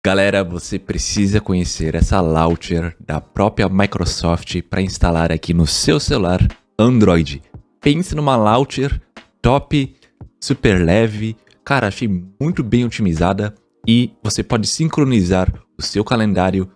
Galera, você precisa conhecer essa launcher da própria Microsoft para instalar aqui no seu celular Android. Pense numa launcher top, super leve, cara, achei muito bem otimizada e você pode sincronizar o seu calendário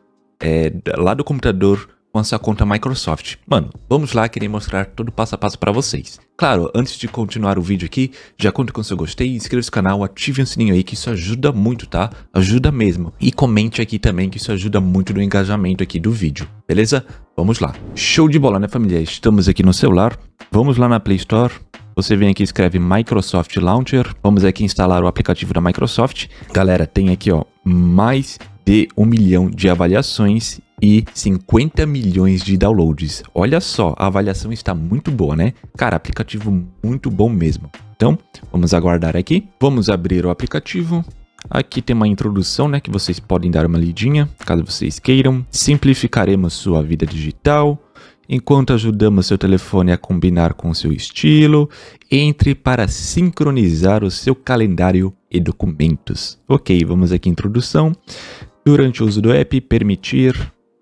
lá do computador com a sua conta Microsoft. Mano, vamos lá, querer mostrar todo passo a passo para vocês. Claro, antes de continuar o vídeo aqui, já conta com o seu gostei, inscreva-se no canal, ative o sininho aí que isso ajuda muito, tá? Ajuda mesmo. E comente aqui também que isso ajuda muito no engajamento aqui do vídeo, beleza? Vamos lá. Show de bola, né, família? Estamos aqui no celular, vamos lá na Play Store. Você vem aqui e escreve Microsoft Launcher. Vamos aqui instalar o aplicativo da Microsoft. Galera, tem aqui, ó, mais de 1 milhão de avaliações e 50 milhões de downloads. Olha só, a avaliação está muito boa, né? Cara, aplicativo muito bom mesmo. Então, vamos aguardar aqui. Vamos abrir o aplicativo. Aqui tem uma introdução, né? Que vocês podem dar uma lidinha, caso vocês queiram. Simplificaremos sua vida digital, enquanto ajudamos seu telefone a combinar com seu estilo. Entre para sincronizar o seu calendário e documentos. Ok, vamos aqui em introdução. Durante o uso do app, permitir.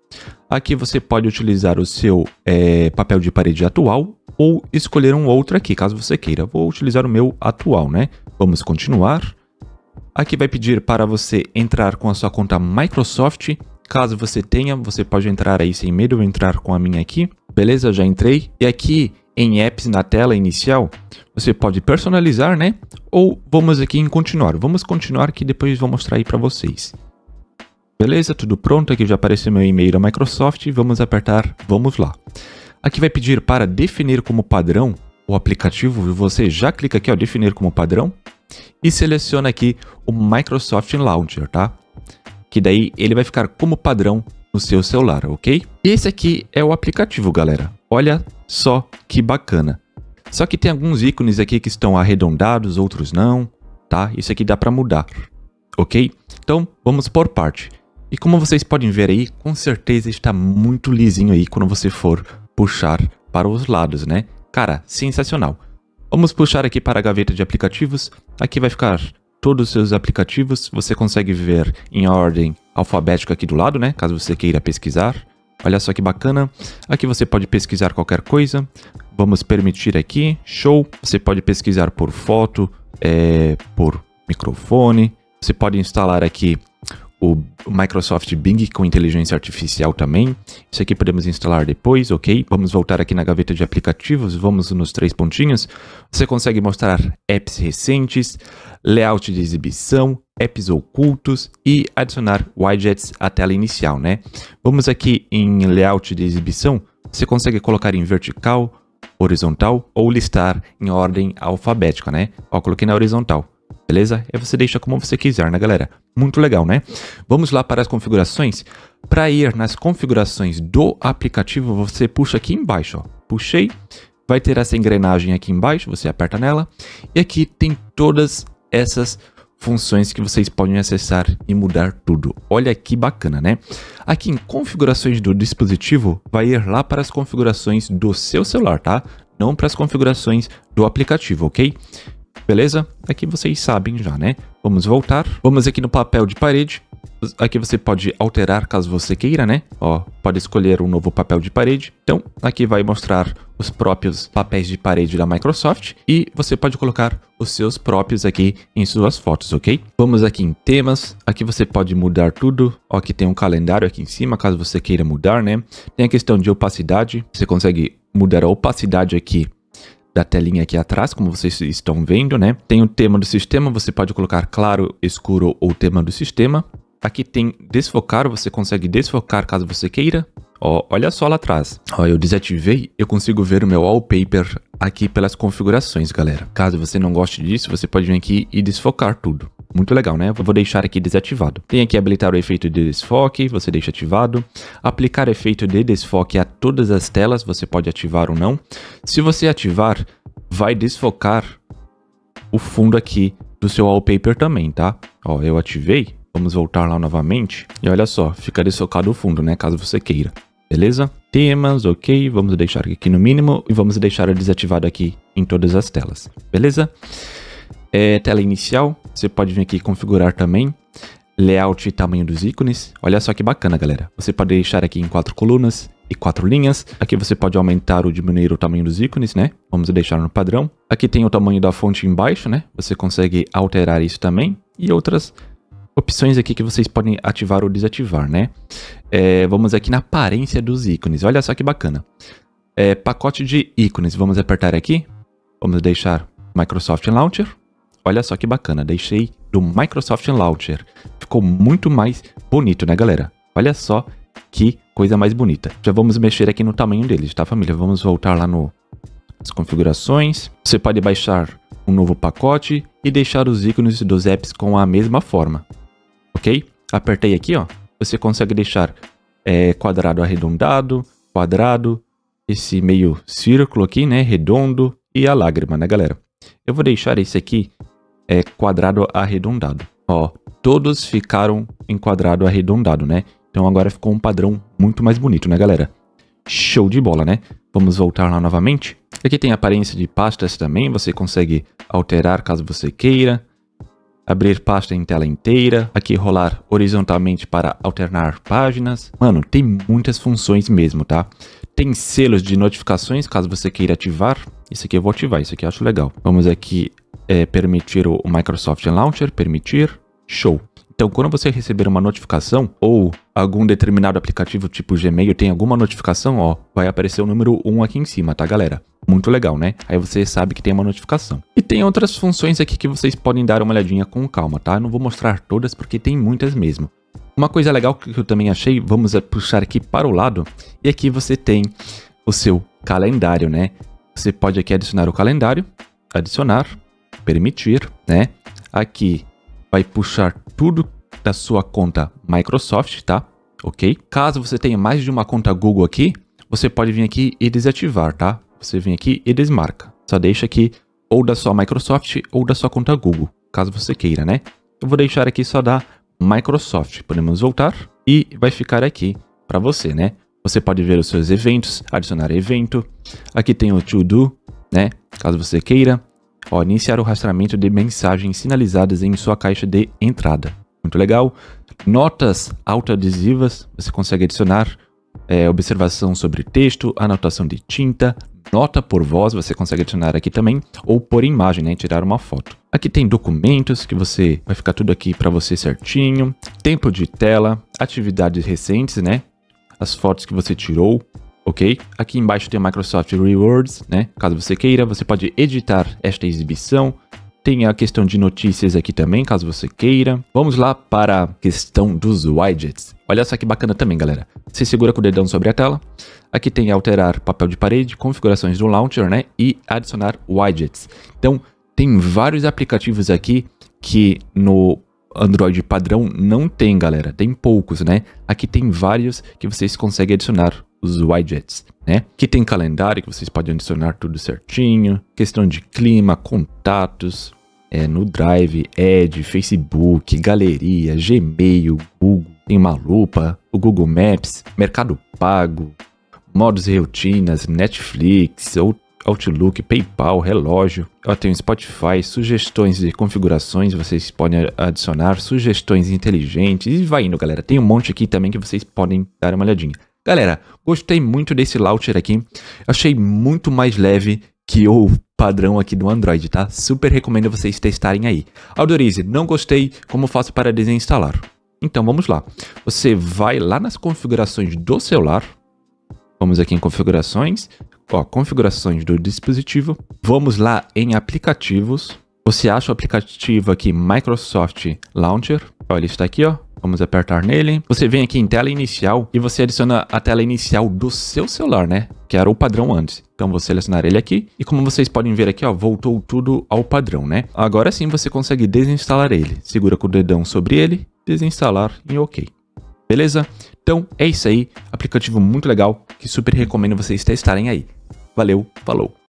Aqui você pode utilizar o seu papel de parede atual ou escolher um outro aqui, caso você queira. Vou utilizar o meu atual, né? Vamos continuar. Aqui vai pedir para você entrar com a sua conta Microsoft. Caso você tenha, você pode entrar aí sem medo. Eu vou entrar com a minha aqui. Beleza, já entrei. E aqui em apps na tela inicial, você pode personalizar, né? Ou vamos aqui em continuar. Vamos continuar que depois vou mostrar aí para vocês. Beleza, tudo pronto, aqui já apareceu meu e-mail da Microsoft, vamos apertar, vamos lá. Aqui vai pedir para definir como padrão o aplicativo, você já clica aqui, ó, definir como padrão, e seleciona aqui o Microsoft Launcher, tá? Que daí ele vai ficar como padrão no seu celular, ok? Esse aqui é o aplicativo, galera, olha só que bacana. Só que tem alguns ícones aqui que estão arredondados, outros não, tá? Isso aqui dá para mudar, ok? Então, vamos por parte. E como vocês podem ver aí, com certeza está muito lisinho aí quando você for puxar para os lados, né? Cara, sensacional. Vamos puxar aqui para a gaveta de aplicativos. Aqui vai ficar todos os seus aplicativos. Você consegue ver em ordem alfabética aqui do lado, né? Caso você queira pesquisar. Olha só que bacana. Aqui você pode pesquisar qualquer coisa. Vamos permitir aqui. Show. Você pode pesquisar por foto, por microfone. Você pode instalar aqui o Microsoft Bing com inteligência artificial também. Isso aqui podemos instalar depois, ok? Vamos voltar aqui na gaveta de aplicativos, vamos nos 3 pontinhos. Você consegue mostrar apps recentes, layout de exibição, apps ocultos e adicionar widgets à tela inicial, né? Vamos aqui em layout de exibição, você consegue colocar em vertical, horizontal ou listar em ordem alfabética, né? Ó, coloquei na horizontal. Beleza? Aí você deixa como você quiser, né, galera? Muito legal, né? Vamos lá para as configurações. Para ir nas configurações do aplicativo, você puxa aqui embaixo, ó. Puxei, vai ter essa engrenagem aqui embaixo, você aperta nela. E aqui tem todas essas funções que vocês podem acessar e mudar tudo. Olha que bacana, né? Aqui em configurações do dispositivo, vai ir lá para as configurações do seu celular, tá? Não para as configurações do aplicativo, ok? Beleza? Aqui vocês sabem já, né? Vamos voltar. Vamos aqui no papel de parede. Aqui você pode alterar caso você queira, né? Ó, pode escolher um novo papel de parede. Então, aqui vai mostrar os próprios papéis de parede da Microsoft. E você pode colocar os seus próprios aqui em suas fotos, ok? Vamos aqui em temas. Aqui você pode mudar tudo. Ó, aqui tem um calendário aqui em cima, caso você queira mudar, né? Tem a questão de opacidade. Você consegue mudar a opacidade aqui da telinha aqui atrás, como vocês estão vendo, né? Tem o tema do sistema, você pode colocar claro, escuro ou tema do sistema. Aqui tem desfocar, você consegue desfocar caso você queira. Ó, olha só lá atrás. Ó, eu desativei, eu consigo ver o meu wallpaper aqui pelas configurações, galera. Caso você não goste disso, você pode vir aqui e desfocar tudo. Muito legal, né? Eu vou deixar aqui desativado. Tem aqui habilitar o efeito de desfoque, você deixa ativado. Aplicar efeito de desfoque a todas as telas, você pode ativar ou não. Se você ativar, vai desfocar o fundo aqui do seu wallpaper também, tá? Ó, eu ativei. Vamos voltar lá novamente. E olha só, fica desfocado o fundo, né? Caso você queira. Beleza? Temas, ok. Vamos deixar aqui no mínimo e vamos deixar desativado aqui em todas as telas. Beleza? Tela inicial, você pode vir aqui e configurar também. layout e tamanho dos ícones. Olha só que bacana, galera. Você pode deixar aqui em 4 colunas e 4 linhas. Aqui você pode aumentar ou diminuir o tamanho dos ícones, né? Vamos deixar no padrão. Aqui tem o tamanho da fonte embaixo, né? Você consegue alterar isso também. E outras opções aqui que vocês podem ativar ou desativar, né? Vamos aqui na aparência dos ícones. Olha só que bacana. Pacote de ícones. Vamos apertar aqui. Vamos deixar Microsoft Launcher. Olha só que bacana. Deixei do Microsoft Launcher. Ficou muito mais bonito, né, galera? Olha só que coisa mais bonita. Já vamos mexer aqui no tamanho deles, tá, família? Vamos voltar lá nas configurações. Você pode baixar um novo pacote e deixar os ícones dos apps com a mesma forma. Ok? Apertei aqui, ó. Você consegue deixar quadrado arredondado, quadrado, esse meio círculo aqui, né? Redondo e a lágrima, né, galera? Eu vou deixar esse aqui quadrado arredondado. Ó, todos ficaram em quadrado arredondado, né? Então agora ficou um padrão muito mais bonito, né, galera? Show de bola, né? Vamos voltar lá novamente. Aqui tem a aparência de pastas também. Você consegue alterar caso você queira. Abrir pasta em tela inteira. Aqui rolar horizontalmente para alternar páginas. Mano, tem muitas funções mesmo, tá? Tem selos de notificações, caso você queira ativar. Isso aqui eu vou ativar, isso aqui eu acho legal. Vamos aqui permitir o Microsoft Launcher. Permitir. Show. Então, quando você receber uma notificação ou algum determinado aplicativo tipo Gmail tem alguma notificação, ó, vai aparecer o número 1 aqui em cima, tá, galera? Muito legal, né? Aí você sabe que tem uma notificação. E tem outras funções aqui que vocês podem dar uma olhadinha com calma, tá? Eu não vou mostrar todas porque tem muitas mesmo. Uma coisa legal que eu também achei, vamos puxar aqui para o lado, e aqui você tem o seu calendário, né? Você pode aqui adicionar o calendário, adicionar, permitir, né? Aqui vai puxar tudo da sua conta Microsoft, tá? Ok? Caso você tenha mais de uma conta Google aqui, você pode vir aqui e desativar, tá? Você vem aqui e desmarca. Só deixa aqui ou da sua Microsoft ou da sua conta Google, caso você queira, né? Eu vou deixar aqui só da Microsoft. Podemos voltar e vai ficar aqui para você, né? Você pode ver os seus eventos, adicionar evento. Aqui tem o To Do, né? Caso você queira. Ó, iniciar o rastreamento de mensagens sinalizadas em sua caixa de entrada. Muito legal. Notas autoadesivas. Você consegue adicionar observação sobre texto, anotação de tinta, nota por voz. Você consegue adicionar aqui também. Ou por imagem, né? Tirar uma foto. Aqui tem documentos que você vai ficar tudo aqui para você certinho. Tempo de tela. Atividades recentes, né? As fotos que você tirou. Ok? Aqui embaixo tem o Microsoft Rewards, né? Caso você queira, você pode editar esta exibição. Tem a questão de notícias aqui também, caso você queira. Vamos lá para a questão dos widgets. Olha só que bacana também, galera. Você segura com o dedão sobre a tela. Aqui tem alterar papel de parede, configurações do launcher, né? E adicionar widgets. Então, tem vários aplicativos aqui que no Android padrão não tem, galera. Tem poucos, né? Aqui tem vários que vocês conseguem adicionar os widgets, né? Aqui tem calendário que vocês podem adicionar tudo certinho. Questão de clima, contatos, no Drive, Edge, Facebook, Galeria, Gmail, Google. Tem uma lupa, o Google Maps, Mercado Pago, modos e rotinas, Netflix, Outlook, PayPal, relógio. Eu tenho Spotify, sugestões de configurações, vocês podem adicionar, sugestões inteligentes e vai indo, galera. Tem um monte aqui também que vocês podem dar uma olhadinha. Galera, gostei muito desse launcher aqui. Achei muito mais leve que o padrão aqui do Android, tá? Super recomendo vocês testarem aí. Aldorize, não gostei, como faço para desinstalar? Então, vamos lá. Você vai lá nas configurações do celular. Vamos aqui em configurações. Ó, configurações do dispositivo. Vamos lá em aplicativos. Você acha o aplicativo aqui Microsoft Launcher. Ó, ele está aqui, ó. Vamos apertar nele. Você vem aqui em tela inicial e você adiciona a tela inicial do seu celular, né? Que era o padrão antes. Então, vou selecionar ele aqui. E como vocês podem ver aqui, ó, voltou tudo ao padrão, né? Agora sim você consegue desinstalar ele. Segura com o dedão sobre ele, desinstalar em OK. Beleza? Então, é isso aí. Aplicativo muito legal que super recomendo vocês testarem aí. Valeu, falou!